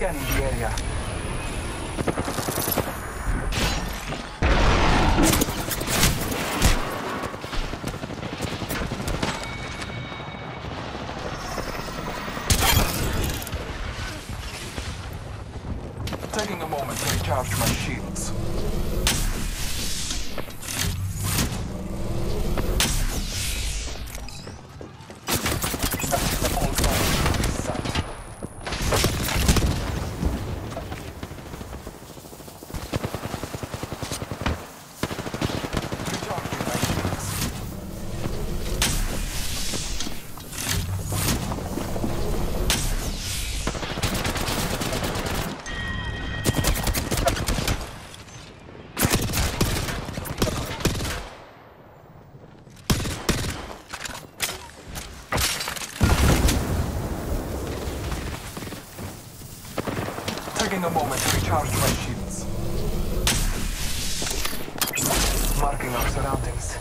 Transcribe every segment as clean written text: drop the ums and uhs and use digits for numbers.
Scanning the area. Taking a moment to recharge my shields. Taking a moment to recharge my shields. Marking our surroundings.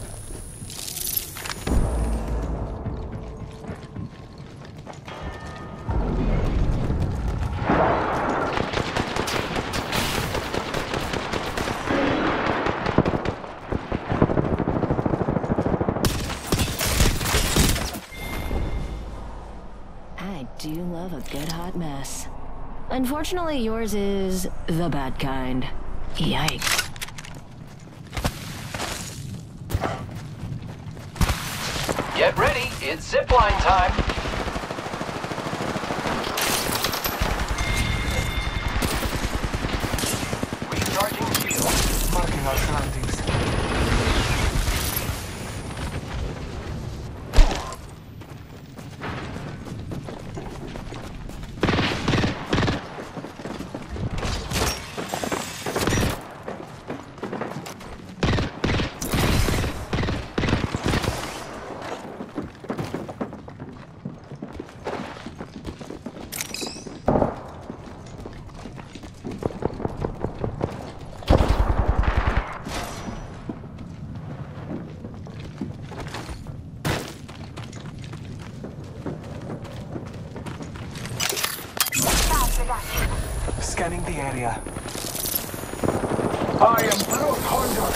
I do love a good hot mess. Unfortunately, yours is the bad kind. Yikes. Get ready, it's zipline time. Recharging shield. Marking our surroundings. Scanning the area. I am through hunger.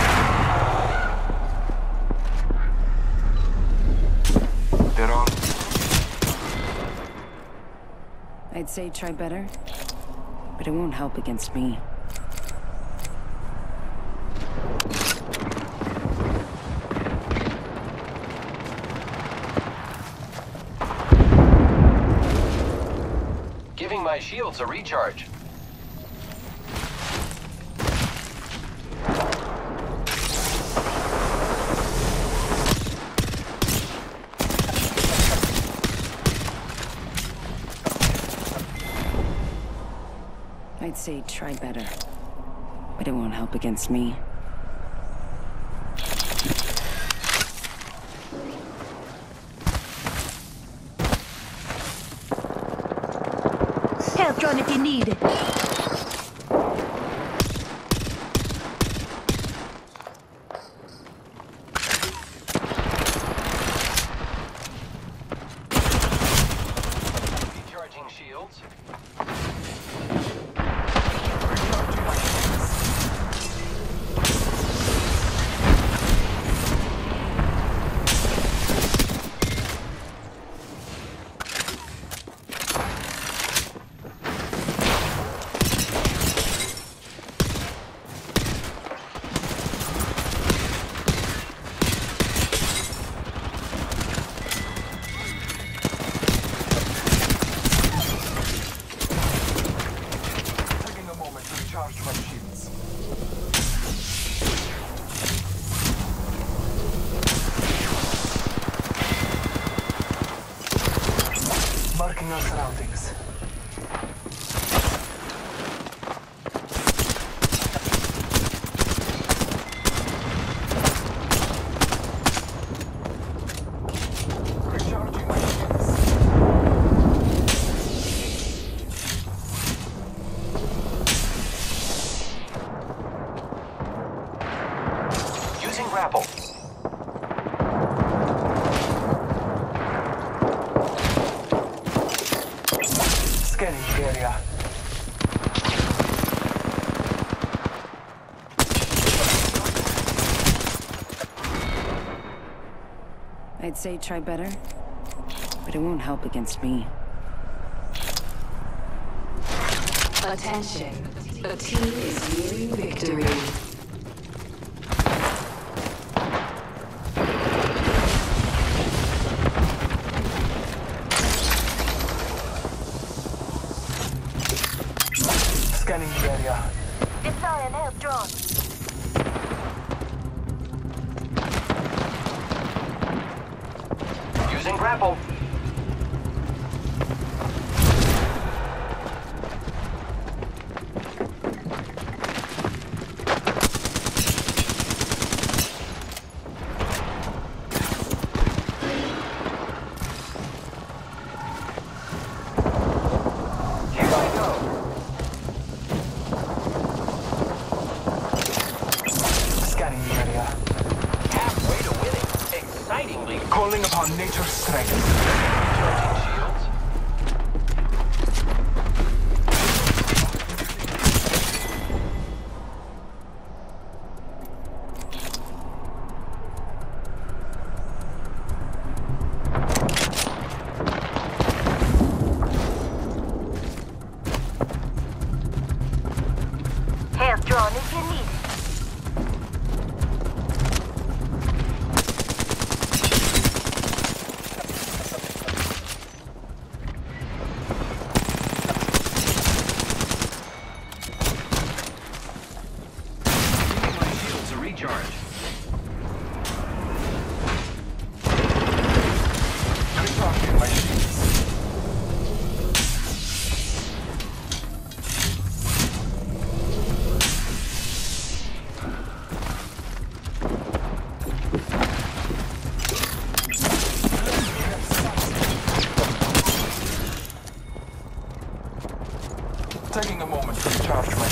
They're on. I'd say try better, but it won't help against me. Giving my shields a recharge. I'd say try better, but it won't help against me. Help drone if you need it. Recharging shields. Recharge my shields. Marking our surroundings. Recharging my shields. Using grapple. the area. I'd say try better, but it won't help against me. Attention. The team is nearing victory. Scanning the area. Deploy an help drone. Using grapple. Calling upon nature's strength. Charging shields. Help drone if you need it. Recharge. Recharging my shields. Taking a moment to recharge my